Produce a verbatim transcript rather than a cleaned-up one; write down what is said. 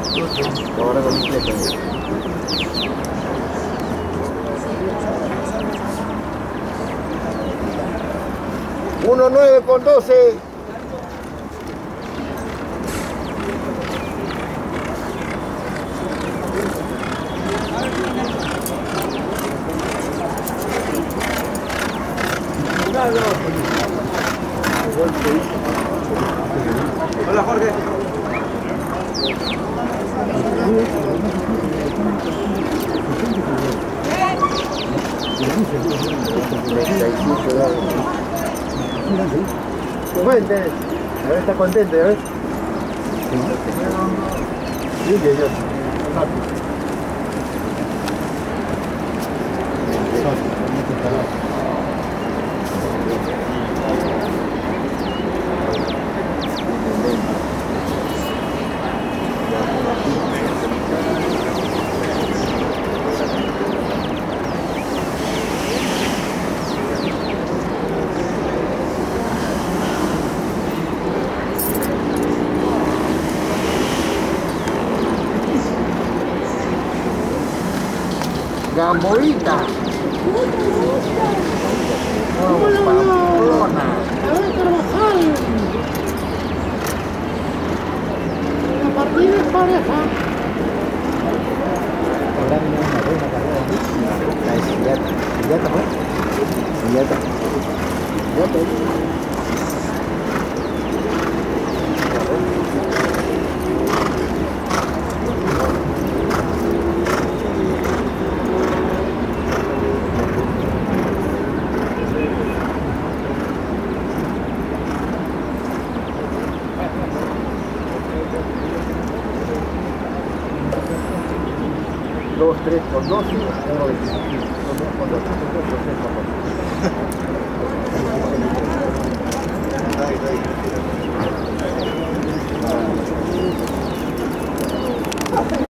Ahora completo. uno nueve con doce. Hola Jorge. Fuente, a ver, está contento, a ver. Sí, que yo. Gamboíta. Oh, Pamplona. A ver, Carvajal. La partida es pareja. Ahora viene una buena carrera. La de Sillata. ¿Sillata fue? Sillata. Sillata. dos, tres con dos, uno, veinticinco, dos con dos, dos, tres con dos.